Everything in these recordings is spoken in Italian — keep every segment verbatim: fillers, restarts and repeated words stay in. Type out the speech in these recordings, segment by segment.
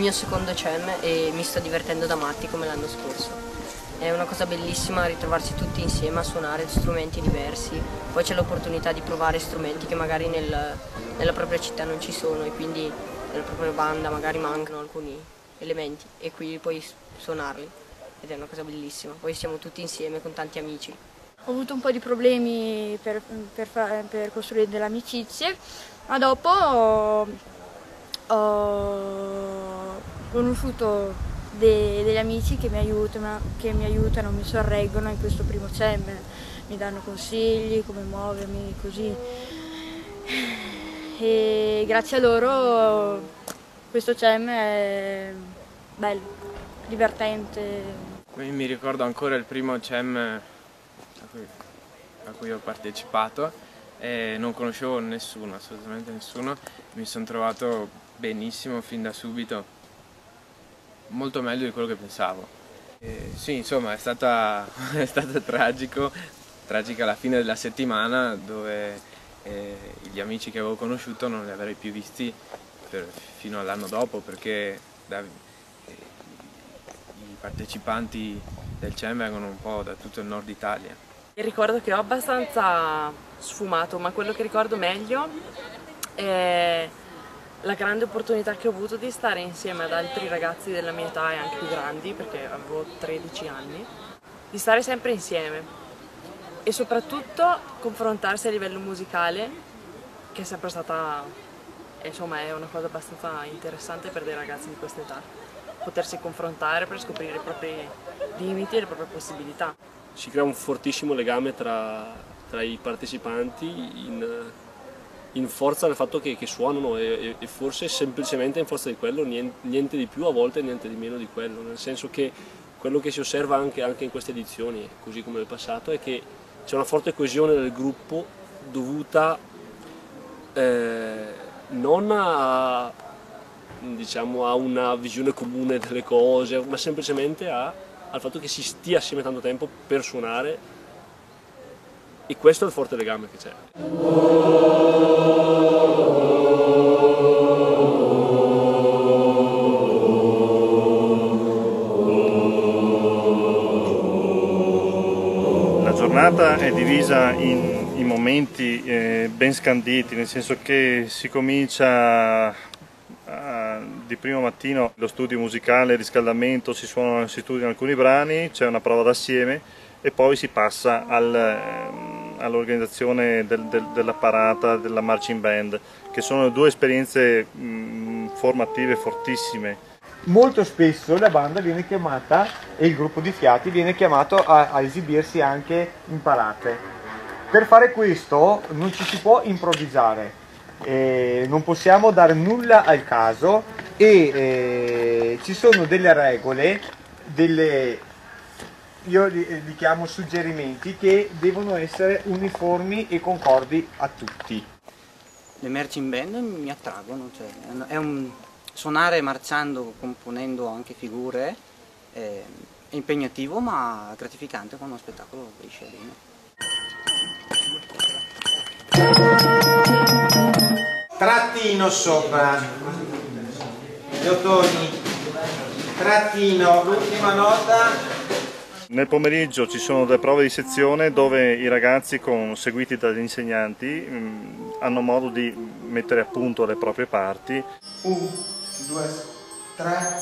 mio secondo jam e mi sto divertendo da matti come l'anno scorso. È una cosa bellissima ritrovarsi tutti insieme a suonare strumenti diversi, poi c'è l'opportunità di provare strumenti che magari nel, nella propria città non ci sono e quindi nella propria banda magari mancano alcuni elementi e qui puoi suonarli ed è una cosa bellissima. Poi siamo tutti insieme con tanti amici. Ho avuto un po' di problemi per, per, per costruire delle amicizie, ma dopo ho, ho conosciuto de, degli amici che mi aiutano, che mi aiutano, mi sorreggono in questo primo jam, mi danno consigli, come muovermi, così. E grazie a loro questo jam è bello, divertente. Mi ricordo ancora il primo jam a cui, a cui ho partecipato e non conoscevo nessuno, assolutamente nessuno, mi sono trovato benissimo fin da subito, molto meglio di quello che pensavo. E sì, insomma, è stata, è stato tragico, tragica la fine della settimana dove eh, gli amici che avevo conosciuto non li avrei più visti per, fino all'anno dopo perché da, i partecipanti del jam vengono un po' da tutto il nord Italia. Il ricordo che ho abbastanza sfumato, ma quello che ricordo meglio è la grande opportunità che ho avuto di stare insieme ad altri ragazzi della mia età e anche più grandi, perché avevo tredici anni, di stare sempre insieme e soprattutto confrontarsi a livello musicale, che è sempre stata, insomma, è una cosa abbastanza interessante per dei ragazzi di questa età, potersi confrontare per scoprire i propri limiti e le proprie possibilità. Si crea un fortissimo legame tra, tra i partecipanti in, in forza del fatto che, che suonano e, e forse semplicemente in forza di quello, niente, niente di più, a volte niente di meno di quello, nel senso che quello che si osserva anche, anche in queste edizioni, così come nel passato, è che c'è una forte coesione del gruppo dovuta eh, non a, diciamo, a una visione comune delle cose, ma semplicemente a al fatto che si stia assieme tanto tempo per suonare, e questo è il forte legame che c'è. La giornata è divisa in, in momenti eh, ben scanditi, nel senso che si comincia di primo mattino lo studio musicale, il riscaldamento, si, suonano, si studiano alcuni brani, c'è una prova d'assieme e poi si passa al, all'organizzazione del, del, della parata, della marching band, che sono due esperienze mh, formative fortissime. Molto spesso la banda viene chiamata e il gruppo di fiati viene chiamato a, a esibirsi anche in parate. Per fare questo non ci si può improvvisare. Eh, non possiamo dare nulla al caso e eh, ci sono delle regole, delle, io li, li chiamo suggerimenti, che devono essere uniformi e concordi a tutti. Le marching band mi attraggono, cioè, è un suonare marciando, componendo anche figure, è impegnativo ma gratificante quando uno spettacolo riesce bene. Trattino sopra, gli ottoni, trattino, l'ultima nota. Nel pomeriggio ci sono delle prove di sezione dove i ragazzi, con, seguiti dagli insegnanti, mh, hanno modo di mettere a punto le proprie parti. uno, due, tre.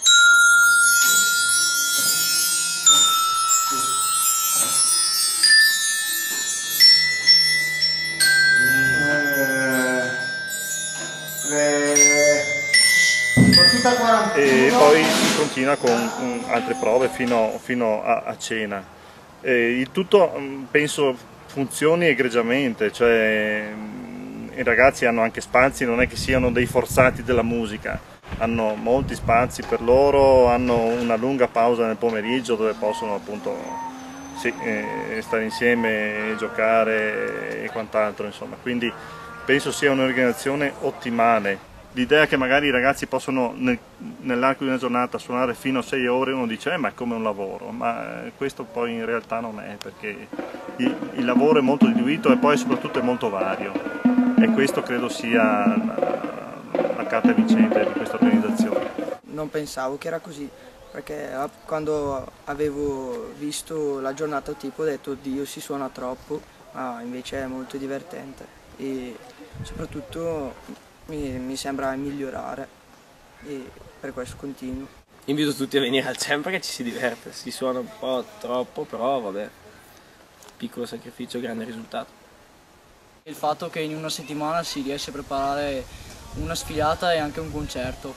E poi si continua con um, altre prove fino, fino a, a cena. E il tutto um, penso funzioni egregiamente, cioè um, i ragazzi hanno anche spazi, non è che siano dei forzati della musica, hanno molti spazi per loro, hanno una lunga pausa nel pomeriggio dove possono appunto sì, eh, stare insieme, giocare e quant'altro, insomma. Quindi penso sia un'organizzazione ottimale. L'idea che magari i ragazzi possono nel, nell'arco di una giornata suonare fino a sei ore, uno dice eh, ma è come un lavoro, ma questo poi in realtà non è, perché il, il lavoro è molto diluito e poi soprattutto è molto vario, e questo credo sia la, la carta vincente di questa organizzazione. non pensavo che era così, perché quando avevo visto la giornata tipo ho detto oddio si suona troppo, ma invece è molto divertente e soprattutto mi, mi sembra migliorare e per questo continuo. Invito tutti a venire al CEM perché ci si diverte, si suona un po' troppo, però vabbè, piccolo sacrificio, grande risultato. Il fatto che in una settimana si riesce a preparare una sfilata e anche un concerto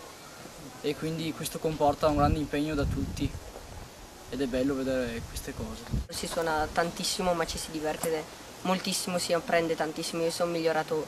e quindi questo comporta un grande impegno da tutti ed è bello vedere queste cose. Si suona tantissimo ma ci si diverte moltissimo, si apprende tantissimo, io sono migliorato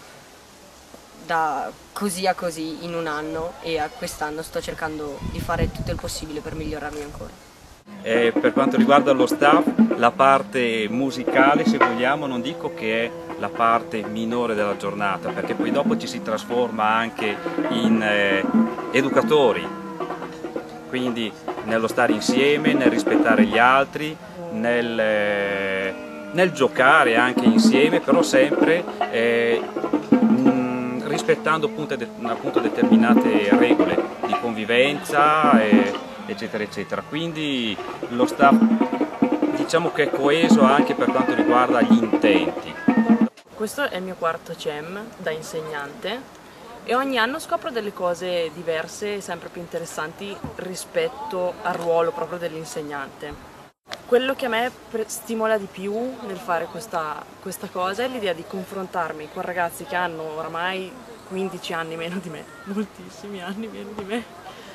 da così a così in un anno e a quest'anno sto cercando di fare tutto il possibile per migliorarmi ancora. Eh, per quanto riguarda lo staff, la parte musicale, se vogliamo, non dico che è la parte minore della giornata, perché poi dopo ci si trasforma anche in eh, educatori, quindi nello stare insieme, nel rispettare gli altri, nel, eh, nel giocare anche insieme, però sempre eh, mh, rispettando appunto, de appunto determinate regole di convivenza, eh, eccetera eccetera. Quindi lo staff diciamo che è coeso anche per quanto riguarda gli intenti. Questo è il mio quarto CEM da insegnante e ogni anno scopro delle cose diverse e sempre più interessanti rispetto al ruolo proprio dell'insegnante. Quello che a me stimola di più nel fare questa, questa cosa è l'idea di confrontarmi con ragazzi che hanno oramai quindici anni meno di me, moltissimi anni meno di me,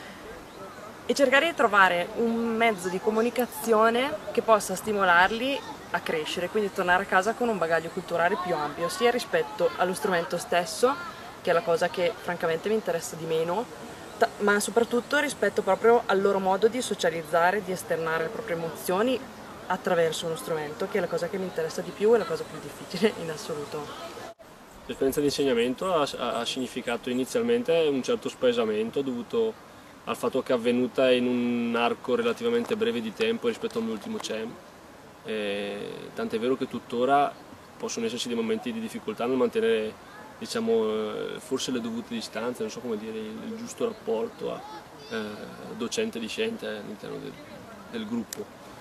e cercare di trovare un mezzo di comunicazione che possa stimolarli a crescere, quindi tornare a casa con un bagaglio culturale più ampio, sia rispetto allo strumento stesso, che è la cosa che francamente mi interessa di meno, ma soprattutto rispetto proprio al loro modo di socializzare, di esternare le proprie emozioni attraverso uno strumento, che è la cosa che mi interessa di più e la cosa più difficile in assoluto. L'esperienza di insegnamento ha, ha significato inizialmente un certo spaesamento dovuto al fatto che è avvenuta in un arco relativamente breve di tempo rispetto all'ultimo CEM. Tant'è vero che tuttora possono esserci dei momenti di difficoltà nel mantenere, diciamo, forse le dovute distanze, non so come dire, il giusto rapporto a eh, docente-discente all'interno del, del gruppo.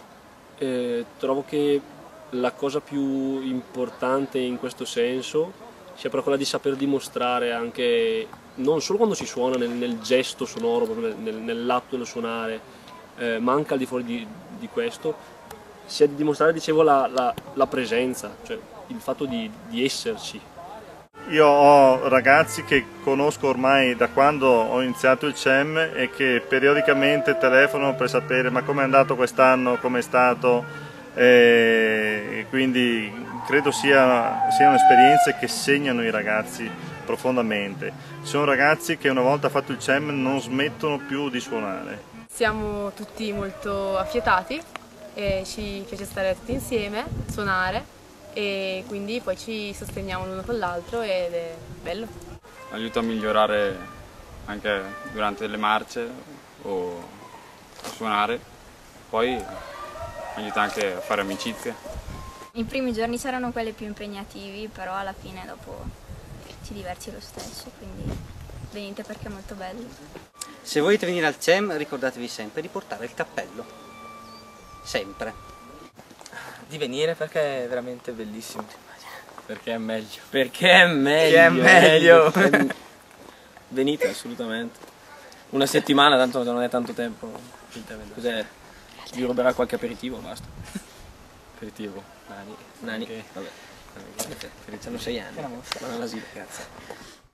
E trovo che la cosa più importante in questo senso sia però quella di saper dimostrare anche, non solo quando si suona nel, nel gesto sonoro, proprio nel, nell'atto del suonare, eh, ma anche al di fuori di, di questo, sia di dimostrare, dicevo, la, la, la presenza, cioè il fatto di, di esserci. Io ho ragazzi che conosco ormai da quando ho iniziato il CEM e che periodicamente telefonano per sapere ma com'è andato quest'anno, com'è stato, e quindi credo sia, siano esperienze che segnano i ragazzi profondamente. Ci sono ragazzi che una volta fatto il CEM non smettono più di suonare. Siamo tutti molto affiatati e ci piace stare tutti insieme, suonare, e quindi poi ci sosteniamo l'uno con l'altro ed è bello. Aiuta a migliorare anche durante le marce o a suonare, poi aiuta anche a fare amicizie. I primi giorni saranno quelli più impegnativi, però alla fine dopo ti diverti lo stesso, quindi venite perché è molto bello. Se volete venire al CEM ricordatevi sempre di portare il cappello, sempre. Di venire perché è veramente bellissimo. Perché è meglio. Perché è meglio. Che è meglio. Venite assolutamente. Una settimana tanto non è tanto tempo. Cos'è? Vi ruberà qualche aperitivo, basta. Aperitivo. Nani. Nani. Okay. Vabbè. Nani. Hanno sei anni. Ma non all'asilo, cazzo.